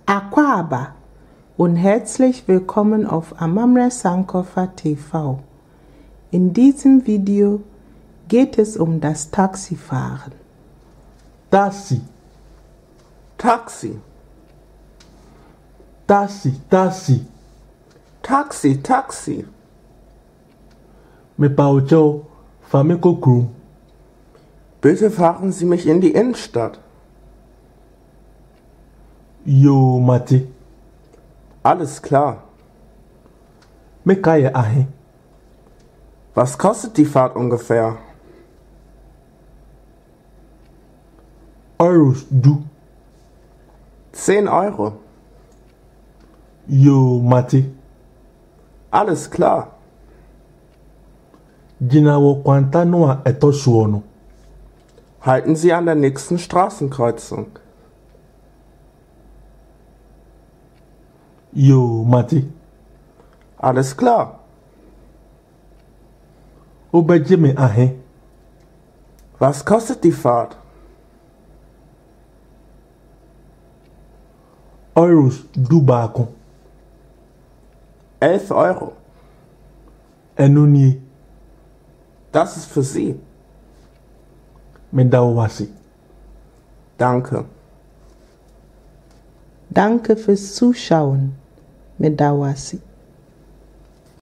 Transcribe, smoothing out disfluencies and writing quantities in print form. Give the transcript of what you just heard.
Akwaaba und herzlich willkommen auf Amamre Sankofa TV. In diesem Video geht es um das Taxifahren. Taxi, Taxi, taxi, taxi. Taxi, Taxi. Mepaucho, Famiko Krum. Bitte fahren Sie mich in die Innenstadt. Yo, Mati. Alles klar. Mekaye ahe. Was kostet die Fahrt ungefähr? Euros du. 10 Euro. Yo, Mati. Alles klar. Jinawo kwanta noa eto suono. Halten Sie an der nächsten Straßenkreuzung. Yo, Mati. Alles klar. Obejeme ahe. Was kostet die Fahrt? Euros du bako. 11 Euro. Enuni. Das ist für Sie. Medawasi. Danke. Danke fürs Zuschauen. Medawasi.